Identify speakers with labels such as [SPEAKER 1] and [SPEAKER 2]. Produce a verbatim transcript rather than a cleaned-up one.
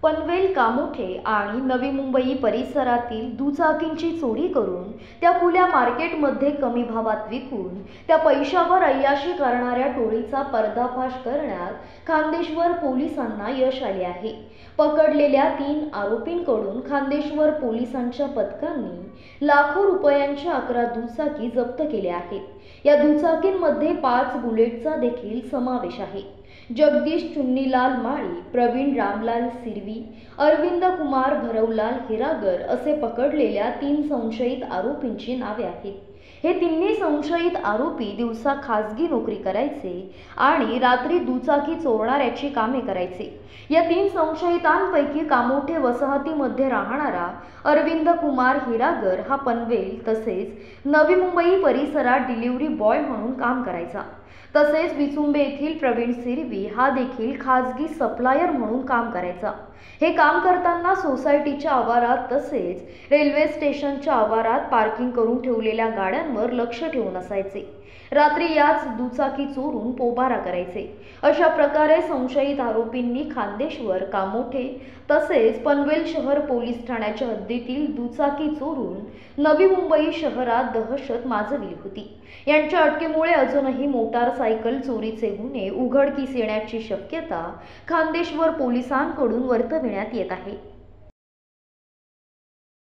[SPEAKER 1] पनवेल कामोठे आणि नवी मुंबई परिसरातील दुचाकींची चोरी करून त्या खुल्या मार्केटमध्ये कमी भावात विकून त्या पैशावर अय्याशी करणाऱ्या टोळीचा पर्दाफाश करण्यात खान्देश्वर पोलिसांना यश आले आहे। पकडलेल्या तीन आरोपींकडून खान्देश्वर पोलिसांच्या पथकांनी लाखो रुपयांच्या अकरा दुचाकी जप्त केल्या आहेत। या दुचाकींमध्ये पाच बुलेटचा देखील समावेश आहे। जगदीश चुन्नीलाल माळी, प्रवीण रामलाल सिरवी, अरविंद कुमार भरवलाल हिरागर असे पकडलेल्या तीन संशयित आरोपींची नावे आहेत। हे तिन्ही संशयित आरोपी दिवसा खासगी नोकरी करायचे आणि रात्री दुचाकी चोरणाऱ्याची कामे करायचे। या तीन संशयितांपैकी कामोठे वसाहतीमध्ये राहणारा अरविंद कुमार हिरागर हा पनवेल तसेच नवी मुंबई परिसरात डिलिव्हरी बॉय म्हणून काम करायचा। तसेच विचुंबे येथील प्रवीण सिरवी हा देखील खासगी सप्लायर म्हणून काम करायचा। हे काम करताना सोसायटीच्या आवारात तसेच रेल्वे स्टेशनच्या आवारात पार्किंग करून ठेवलेल्या गाड्यांवर लक्ष ठेवून असायचे। रात्री याच दुचाकी चोरून पोबारा करायचे। अशा प्रकारे संशयित आरोपींनी खान्देश्वर, कामोठे तसेच पनवेल शहर पोलीस ठाण्याच्या हद्दीतील दुचाकी चोरून नवी मुंबई शहरात दहशत माजवली होती। यांच्या अटकेमुळे अजूनही मोटारसायकल चोरीचे गुन्हे उघडकीस येण्याची शक्यता खान्देश्वर पोलिसांकडून वर्तविण्यात येत आहे।